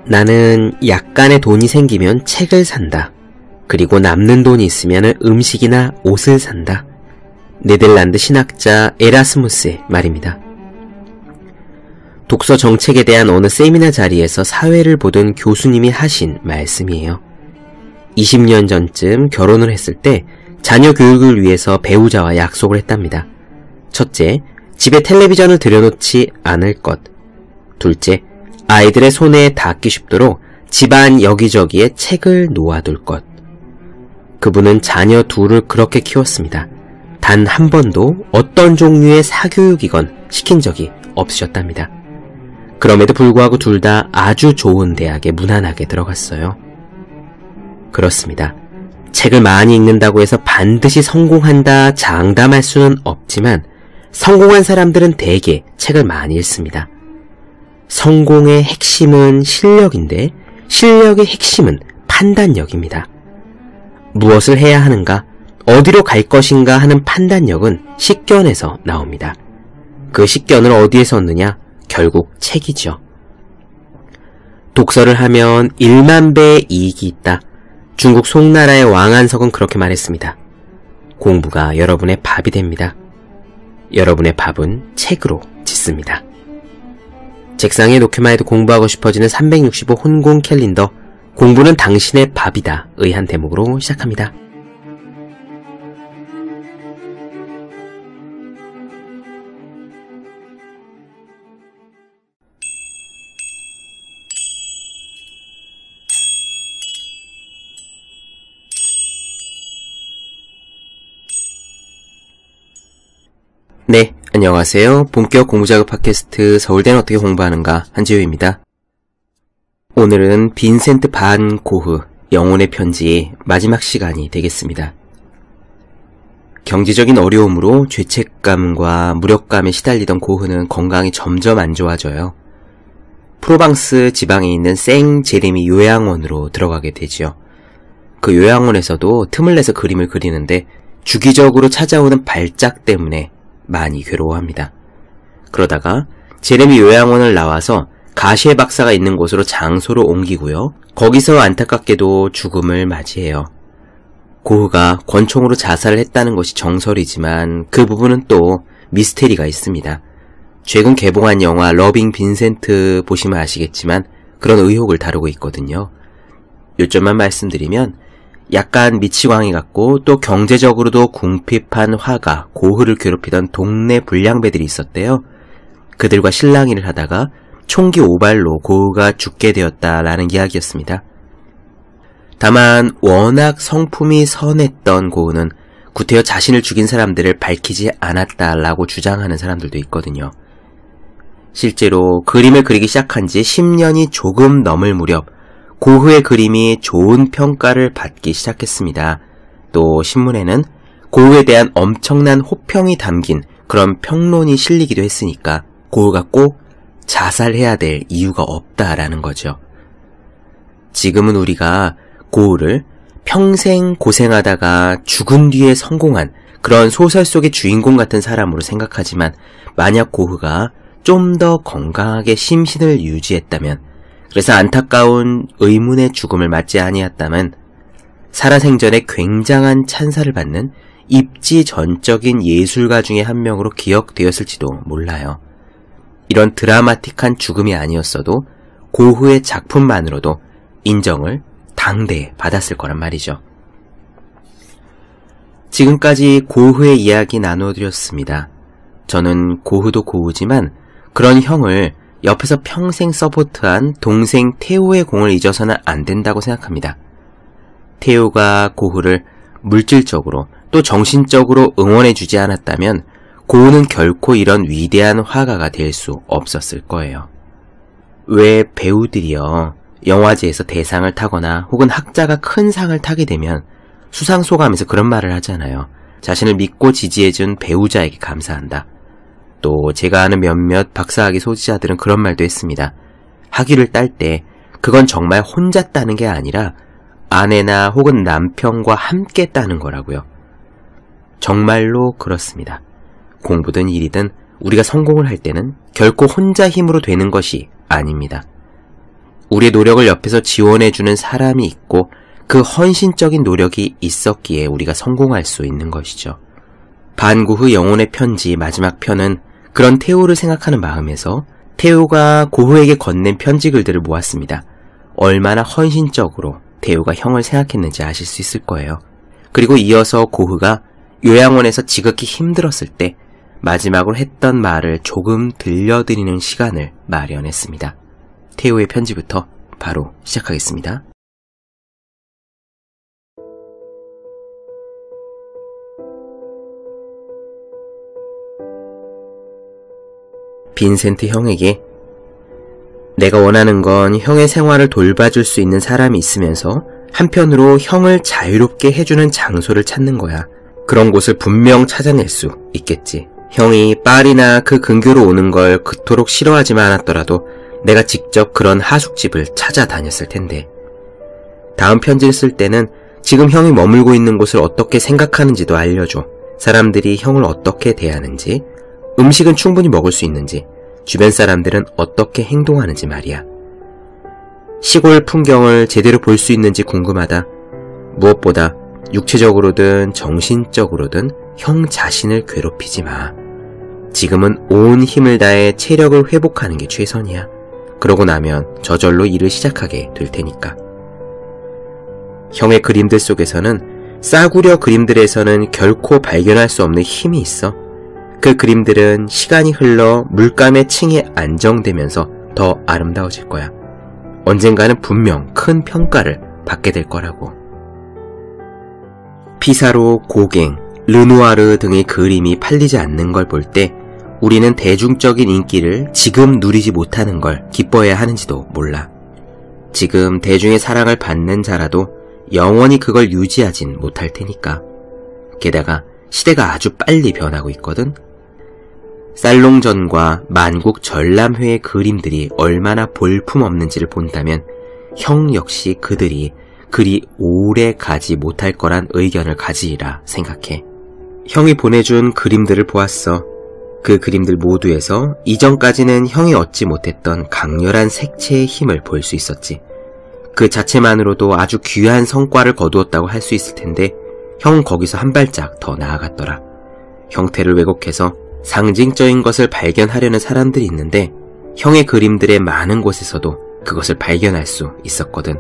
나는 약간의 돈이 생기면 책을 산다. 그리고 남는 돈이 있으면 음식이나 옷을 산다. 네덜란드 신학자 에라스무스의 말입니다. 독서 정책에 대한 어느 세미나 자리에서 사회를 보던 교수님이 하신 말씀이에요. 20년 전쯤 결혼을 했을 때 자녀 교육을 위해서 배우자와 약속을 했답니다. 첫째, 집에 텔레비전을 들여놓지 않을 것. 둘째, 아이들의 손에 닿기 쉽도록 집안 여기저기에 책을 놓아둘 것. 그분은 자녀 둘을 그렇게 키웠습니다. 단 한 번도 어떤 종류의 사교육이건 시킨 적이 없으셨답니다. 그럼에도 불구하고 둘 다 아주 좋은 대학에 무난하게 들어갔어요. 그렇습니다. 책을 많이 읽는다고 해서 반드시 성공한다 장담할 수는 없지만 성공한 사람들은 대개 책을 많이 읽습니다. 성공의 핵심은 실력인데 실력의 핵심은 판단력입니다. 무엇을 해야 하는가, 어디로 갈 것인가 하는 판단력은 식견에서 나옵니다. 그 식견을 어디에서 얻느냐? 결국 책이죠. 독서를 하면 1만 배의 이익이 있다. 중국 송나라의 왕안석은 그렇게 말했습니다. 공부가 여러분의 밥이 됩니다. 여러분의 밥은 책으로 짓습니다. 책상에 놓기만 해도 공부하고 싶어지는 365 혼공 캘린더, 공부는 당신의 밥이다 의 한 대목으로 시작합니다. 네, 안녕하세요. 본격 공부자극 팟캐스트 서울대는 어떻게 공부하는가 한지우입니다. 오늘은 빈센트 반 고흐 영혼의 편지의 마지막 시간이 되겠습니다. 경제적인 어려움으로 죄책감과 무력감에 시달리던 고흐는 건강이 점점 안 좋아져요. 프로방스 지방에 있는 생 제레미 요양원으로 들어가게 되지요. 그 요양원에서도 틈을 내서 그림을 그리는데 주기적으로 찾아오는 발작 때문에 많이 괴로워합니다. 그러다가 제레미 요양원을 나와서 가시에 박사가 있는 곳으로 장소를 옮기고요. 거기서 안타깝게도 죽음을 맞이해요. 고흐가 권총으로 자살을 했다는 것이 정설이지만 그 부분은 또 미스테리가 있습니다. 최근 개봉한 영화 러빙 빈센트 보시면 아시겠지만 그런 의혹을 다루고 있거든요. 요점만 말씀드리면 약간 미치광이 같고 또 경제적으로도 궁핍한 화가 고흐를 괴롭히던 동네 불량배들이 있었대요. 그들과 실랑이를 하다가 총기 오발로 고흐가 죽게 되었다라는 이야기였습니다. 다만 워낙 성품이 선했던 고흐는 구태여 자신을 죽인 사람들을 밝히지 않았다라고 주장하는 사람들도 있거든요. 실제로 그림을 그리기 시작한 지 10년이 조금 넘을 무렵 고흐의 그림이 좋은 평가를 받기 시작했습니다. 또 신문에는 고흐에 대한 엄청난 호평이 담긴 그런 평론이 실리기도 했으니까 고흐가 꼭 자살해야 될 이유가 없다라는 거죠. 지금은 우리가 고흐를 평생 고생하다가 죽은 뒤에 성공한 그런 소설 속의 주인공 같은 사람으로 생각하지만 만약 고흐가 좀 더 건강하게 심신을 유지했다면, 그래서 안타까운 의문의 죽음을 맞지 아니했다면 살아생전에 굉장한 찬사를 받는 입지전적인 예술가 중에 한 명으로 기억되었을지도 몰라요. 이런 드라마틱한 죽음이 아니었어도 고흐의 작품만으로도 인정을 당대에 받았을 거란 말이죠. 지금까지 고흐의 이야기 나눠드렸습니다. 저는 고흐도 고흐지만 그런 형을 옆에서 평생 서포트한 동생 테오의 공을 잊어서는 안 된다고 생각합니다. 테오가 고흐를 물질적으로 또 정신적으로 응원해주지 않았다면 고흐는 결코 이런 위대한 화가가 될 수 없었을 거예요. 왜 배우들이요, 영화제에서 대상을 타거나 혹은 학자가 큰 상을 타게 되면 수상소감에서 그런 말을 하잖아요. 자신을 믿고 지지해준 배우자에게 감사한다. 또 제가 아는 몇몇 박사학위 소지자들은 그런 말도 했습니다. 학위를 딸 때 그건 정말 혼자 따는 게 아니라 아내나 혹은 남편과 함께 따는 거라고요. 정말로 그렇습니다. 공부든 일이든 우리가 성공을 할 때는 결코 혼자 힘으로 되는 것이 아닙니다. 우리의 노력을 옆에서 지원해주는 사람이 있고 그 헌신적인 노력이 있었기에 우리가 성공할 수 있는 것이죠. 반구 후 영혼의 편지 마지막 편은 그런 태호를 생각하는 마음에서 태호가 고흐에게 건넨 편지 글들을 모았습니다. 얼마나 헌신적으로 태호가 형을 생각했는지 아실 수 있을 거예요. 그리고 이어서 고흐가 요양원에서 지극히 힘들었을 때 마지막으로 했던 말을 조금 들려드리는 시간을 마련했습니다. 태호의 편지부터 바로 시작하겠습니다. 빈센트 형에게 내가 원하는 건 형의 생활을 돌봐줄 수 있는 사람이 있으면서 한편으로 형을 자유롭게 해주는 장소를 찾는 거야. 그런 곳을 분명 찾아낼 수 있겠지. 형이 파리나 그 근교로 오는 걸 그토록 싫어하지만 않았더라도 내가 직접 그런 하숙집을 찾아다녔을 텐데. 다음 편지를 쓸 때는 지금 형이 머물고 있는 곳을 어떻게 생각하는지도 알려줘. 사람들이 형을 어떻게 대하는지, 음식은 충분히 먹을 수 있는지, 주변 사람들은 어떻게 행동하는지 말이야. 시골 풍경을 제대로 볼 수 있는지 궁금하다. 무엇보다 육체적으로든 정신적으로든 형 자신을 괴롭히지 마. 지금은 온 힘을 다해 체력을 회복하는 게 최선이야. 그러고 나면 저절로 일을 시작하게 될 테니까. 형의 그림들 속에서는 싸구려 그림들에서는 결코 발견할 수 없는 힘이 있어. 그 그림들은 시간이 흘러 물감의 층이 안정되면서 더 아름다워질 거야. 언젠가는 분명 큰 평가를 받게 될 거라고. 피사로, 고갱, 르누아르 등의 그림이 팔리지 않는 걸 볼 때 우리는 대중적인 인기를 지금 누리지 못하는 걸 기뻐해야 하는지도 몰라. 지금 대중의 사랑을 받는 자라도 영원히 그걸 유지하진 못할 테니까. 게다가 시대가 아주 빨리 변하고 있거든. 살롱전과 만국 전람회의 그림들이 얼마나 볼품없는지를 본다면 형 역시 그들이 그리 오래 가지 못할 거란 의견을 가지리라 생각해. 형이 보내준 그림들을 보았어. 그 그림들 모두에서 이전까지는 형이 얻지 못했던 강렬한 색채의 힘을 볼 수 있었지. 그 자체만으로도 아주 귀한 성과를 거두었다고 할 수 있을 텐데 형 거기서 한 발짝 더 나아갔더라. 형태를 왜곡해서 상징적인 것을 발견하려는 사람들이 있는데 형의 그림들의 많은 곳에서도 그것을 발견할 수 있었거든.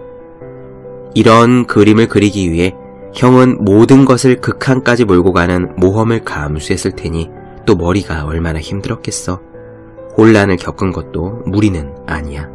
이런 그림을 그리기 위해 형은 모든 것을 극한까지 몰고 가는 모험을 감수했을 테니 또 머리가 얼마나 힘들었겠어. 혼란을 겪은 것도 무리는 아니야.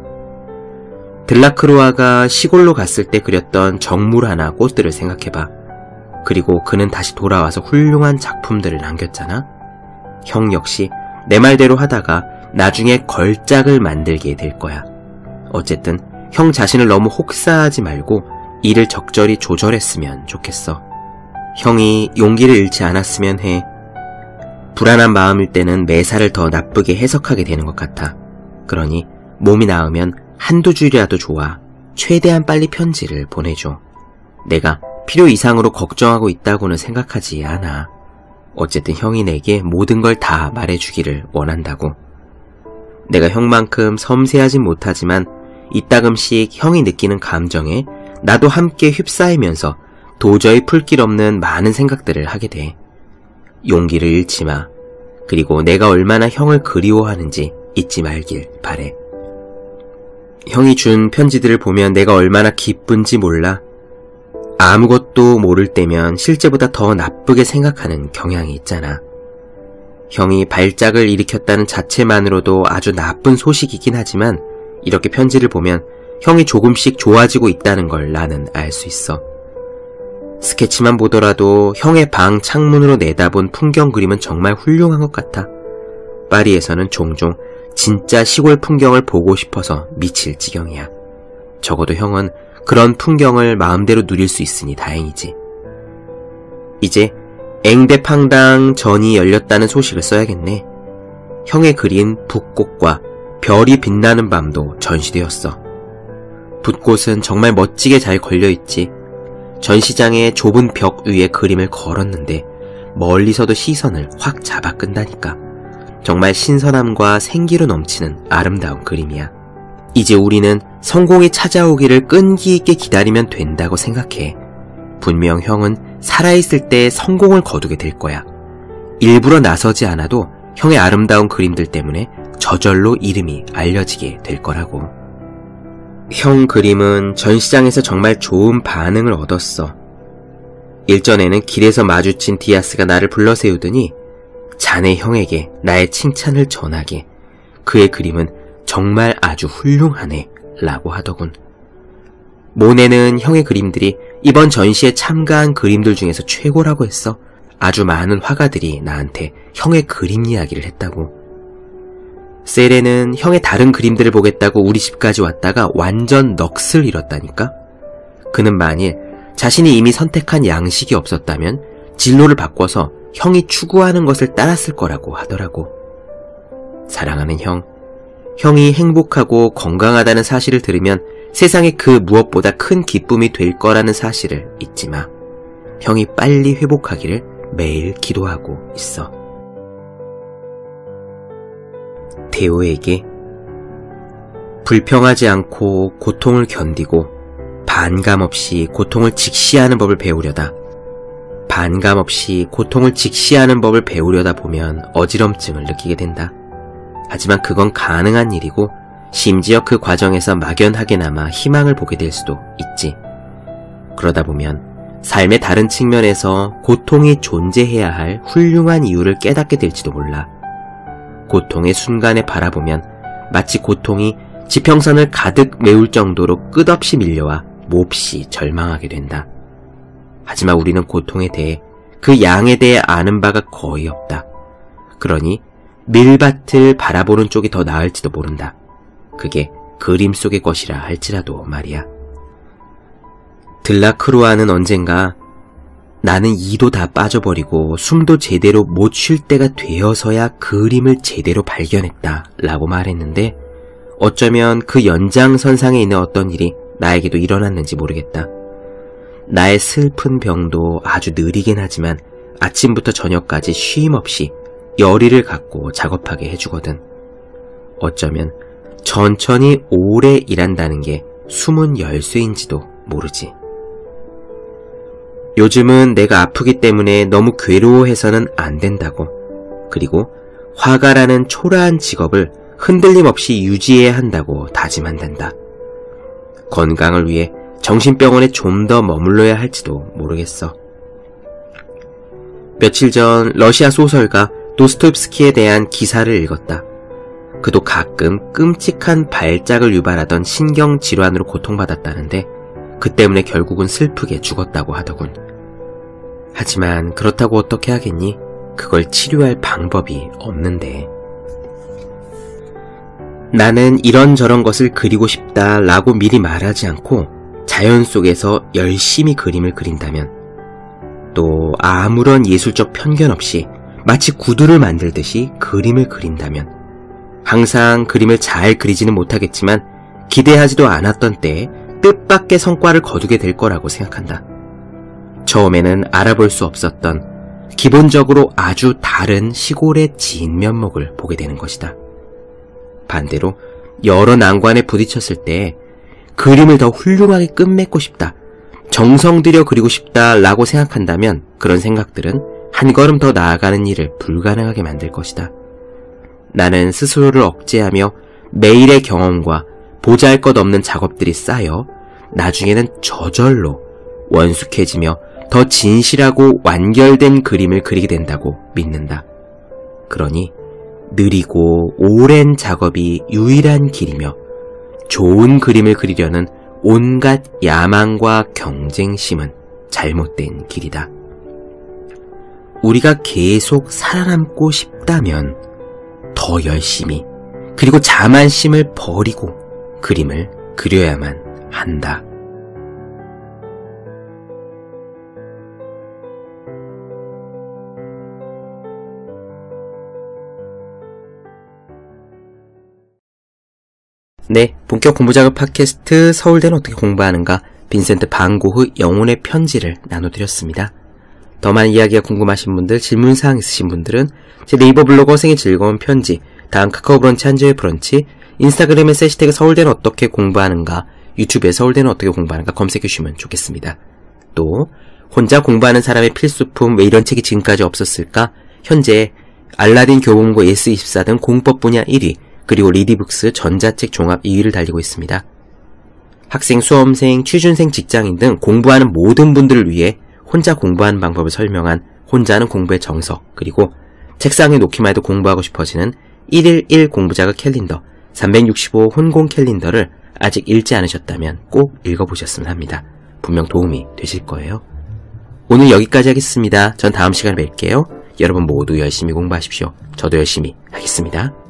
들라크루아가 시골로 갔을 때 그렸던 정물하나 꽃들을 생각해봐. 그리고 그는 다시 돌아와서 훌륭한 작품들을 남겼잖아. 형 역시 내 말대로 하다가 나중에 걸작을 만들게 될 거야. 어쨌든 형 자신을 너무 혹사하지 말고 일을 적절히 조절했으면 좋겠어. 형이 용기를 잃지 않았으면 해. 불안한 마음일 때는 매사를 더 나쁘게 해석하게 되는 것 같아. 그러니 몸이 나으면 한두 줄이라도 좋아. 최대한 빨리 편지를 보내줘. 내가 필요 이상으로 걱정하고 있다고는 생각하지 않아. 어쨌든 형이 내게 모든 걸 다 말해주기를 원한다고. 내가 형만큼 섬세하진 못하지만 이따금씩 형이 느끼는 감정에 나도 함께 휩싸이면서 도저히 풀 길 없는 많은 생각들을 하게 돼. 용기를 잃지 마. 그리고 내가 얼마나 형을 그리워하는지 잊지 말길 바래. 형이 준 편지들을 보면 내가 얼마나 기쁜지 몰라. 아무것도 모를 때면 실제보다 더 나쁘게 생각하는 경향이 있잖아. 형이 발작을 일으켰다는 자체만으로도 아주 나쁜 소식이긴 하지만 이렇게 편지를 보면 형이 조금씩 좋아지고 있다는 걸 나는 알 수 있어. 스케치만 보더라도 형의 방 창문으로 내다본 풍경 그림은 정말 훌륭한 것 같아. 파리에서는 종종 진짜 시골 풍경을 보고 싶어서 미칠 지경이야. 적어도 형은 그런 풍경을 마음대로 누릴 수 있으니 다행이지. 이제 앵대팡당 전이 열렸다는 소식을 써야겠네. 형의 그린 붓꽃과 별이 빛나는 밤도 전시되었어. 붓꽃은 정말 멋지게 잘 걸려있지. 전시장의 좁은 벽 위에 그림을 걸었는데 멀리서도 시선을 확 잡아 끈다니까. 정말 신선함과 생기로 넘치는 아름다운 그림이야. 이제 우리는 성공이 찾아오기를 끈기 있게 기다리면 된다고 생각해. 분명 형은 살아있을 때 성공을 거두게 될 거야. 일부러 나서지 않아도 형의 아름다운 그림들 때문에 저절로 이름이 알려지게 될 거라고. 형 그림은 전시장에서 정말 좋은 반응을 얻었어. 일전에는 길에서 마주친 디아스가 나를 불러 세우더니 자네 형에게 나의 칭찬을 전하게. 그의 그림은 정말 아주 훌륭하네 라고 하더군. 모네는 형의 그림들이 이번 전시에 참가한 그림들 중에서 최고라고 했어. 아주 많은 화가들이 나한테 형의 그림 이야기를 했다고. 세레는 형의 다른 그림들을 보겠다고 우리 집까지 왔다가 완전 넋을 잃었다니까. 그는 만일 자신이 이미 선택한 양식이 없었다면 진로를 바꿔서 형이 추구하는 것을 따랐을 거라고 하더라고. 사랑하는 형, 형이 행복하고 건강하다는 사실을 들으면 세상에 그 무엇보다 큰 기쁨이 될 거라는 사실을 잊지 마. 형이 빨리 회복하기를 매일 기도하고 있어. 데오에게 불평하지 않고 고통을 견디고 반감 없이 고통을 직시하는 법을 배우려다. 반감 없이 고통을 직시하는 법을 배우려다 보면 어지럼증을 느끼게 된다. 하지만 그건 가능한 일이고 심지어 그 과정에서 막연하게나마 희망을 보게 될 수도 있지. 그러다 보면 삶의 다른 측면에서 고통이 존재해야 할 훌륭한 이유를 깨닫게 될지도 몰라. 고통의 순간에 바라보면 마치 고통이 지평선을 가득 메울 정도로 끝없이 밀려와 몹시 절망하게 된다. 하지만 우리는 고통에 대해, 그 양에 대해 아는 바가 거의 없다. 그러니 밀밭을 바라보는 쪽이 더 나을지도 모른다. 그게 그림 속의 것이라 할지라도 말이야. 들라크루아는 언젠가 나는 이도 다 빠져버리고 숨도 제대로 못 쉴 때가 되어서야 그림을 제대로 발견했다 라고 말했는데, 어쩌면 그 연장선상에 있는 어떤 일이 나에게도 일어났는지 모르겠다. 나의 슬픈 병도 아주 느리긴 하지만 아침부터 저녁까지 쉼 없이 열의를 갖고 작업하게 해주거든. 어쩌면 천천히 오래 일한다는 게 숨은 열쇠인지도 모르지. 요즘은 내가 아프기 때문에 너무 괴로워해서는 안 된다고. 그리고 화가라는 초라한 직업을 흔들림 없이 유지해야 한다고 다짐한단다. 건강을 위해 정신병원에 좀 더 머물러야 할지도 모르겠어. 며칠 전 러시아 소설가 도스토옙스키에 대한 기사를 읽었다. 그도 가끔 끔찍한 발작을 유발하던 신경질환으로 고통받았다는데 그 때문에 결국은 슬프게 죽었다고 하더군. 하지만 그렇다고 어떻게 하겠니? 그걸 치료할 방법이 없는데. 나는 이런저런 것을 그리고 싶다 라고 미리 말하지 않고 자연 속에서 열심히 그림을 그린다면, 또 아무런 예술적 편견 없이 마치 구두를 만들듯이 그림을 그린다면, 항상 그림을 잘 그리지는 못하겠지만 기대하지도 않았던 때에 뜻밖의 성과를 거두게 될 거라고 생각한다. 처음에는 알아볼 수 없었던 기본적으로 아주 다른 시골의 진면목을 보게 되는 것이다. 반대로 여러 난관에 부딪혔을 때 그림을 더 훌륭하게 끝맺고 싶다, 정성 들여 그리고 싶다 라고 생각한다면 그런 생각들은 한 걸음 더 나아가는 일을 불가능하게 만들 것이다. 나는 스스로를 억제하며 매일의 경험과 보잘것없는 작업들이 쌓여 나중에는 저절로 원숙해지며 더 진실하고 완결된 그림을 그리게 된다고 믿는다. 그러니 느리고 오랜 작업이 유일한 길이며 좋은 그림을 그리려는 온갖 야망과 경쟁심은 잘못된 길이다. 우리가 계속 살아남고 싶다면 더 열심히, 그리고 자만심을 버리고 그림을 그려야만 한다. 네, 본격 공부작업 팟캐스트 서울대는 어떻게 공부하는가, 빈센트 반 고흐 영혼의 편지를 나눠드렸습니다. 더 많은 이야기가 궁금하신 분들, 질문사항 있으신 분들은 제 네이버 블로그 생의 즐거운 편지, 다음 카카오 브런치 한주의 브런치, 인스타그램에서 해시태그 서울대는 어떻게 공부하는가, 유튜브에 서울대는 어떻게 공부하는가 검색해 주시면 좋겠습니다. 또 혼자 공부하는 사람의 필수품, 왜 이런 책이 지금까지 없었을까? 현재 알라딘, 교보문고, 예스24 등 공법 분야 1위, 그리고 리디북스 전자책 종합 2위를 달리고 있습니다. 학생, 수험생, 취준생, 직장인 등 공부하는 모든 분들을 위해 혼자 공부하는 방법을 설명한 혼자는 공부의 정석, 그리고 책상에 놓기만 해도 공부하고 싶어지는 1일 1 공부자극 캘린더 365 혼공 캘린더를 아직 읽지 않으셨다면 꼭 읽어보셨으면 합니다. 분명 도움이 되실 거예요. 오늘 여기까지 하겠습니다. 전 다음 시간에 뵐게요. 여러분 모두 열심히 공부하십시오. 저도 열심히 하겠습니다.